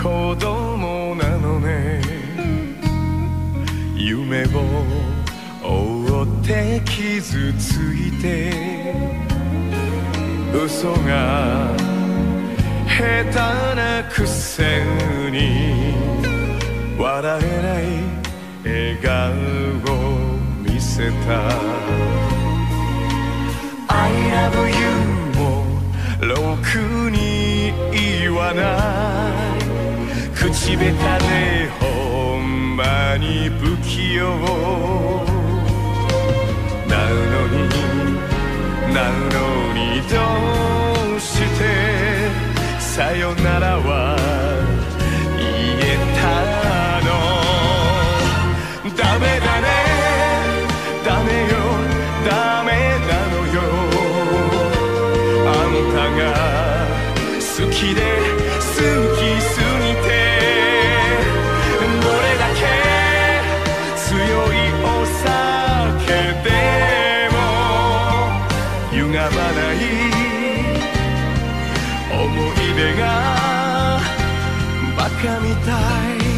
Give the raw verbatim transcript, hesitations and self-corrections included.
子供なのね。夢を追って傷ついて嘘が下手なくせに笑えない笑顔を見せた。 I love you もろくに言わない口下手でほんまに不器用なのになのにどうしてさよならは言えたの。ダメだねダメよダメなのよ。あんたが好きで好きすぎてどれだけ強いお酒でも歪まない思い出がバカみたい